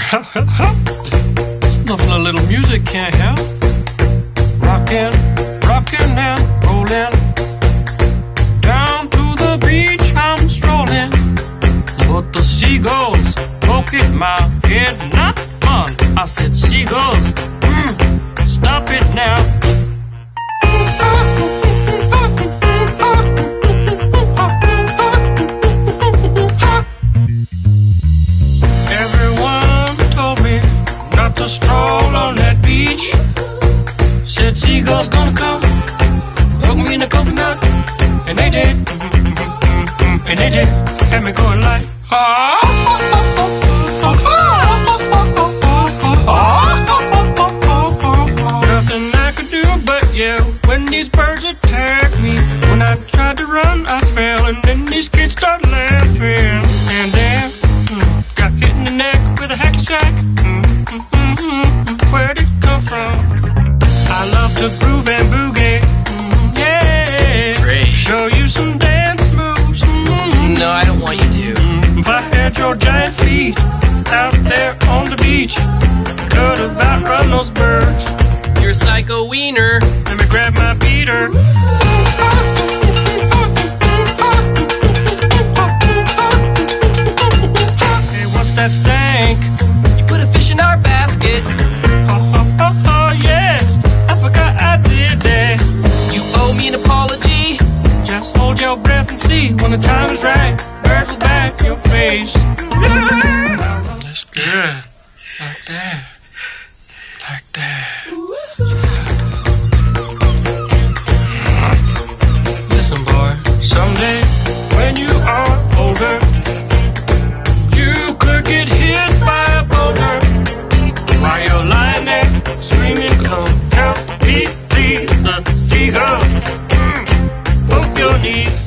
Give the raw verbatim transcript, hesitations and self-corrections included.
It's nothing a little music can't help. Rockin', rockin' and rollin'. Down to the beach I'm strolling. But the seagulls poke at my head. Not fun. I said, seagulls, mm, stop it now. Stroll on that beach. Said seagulls gonna come, poke me in the coconut, and they did, and they did, had me going like, ah. Nothing I could do but yell when these birds attacked me. When I tried to run, I fell, and then these kids started laughing, and then mm, got hit in the neck with a hacky sack. Where'd it come from? I love to groove and boogie, mm, yeah. Great. Show you some dance moves. Mm, no, I don't want you to. Mm, if I had your giant feet out there on the beach, could have outrun those birds. You're a psycho wiener. Let me grab my beater. Hey, what's that stank? You put a fish in our basket. An apology. Just hold your breath and see when the time is right. Birds will back your face. That's good. Like that. Like that. Listen, boy. Someday when you are older, you could get hit by a boulder while you're lying there screaming, "Come help me, please!" The seagulls your knees.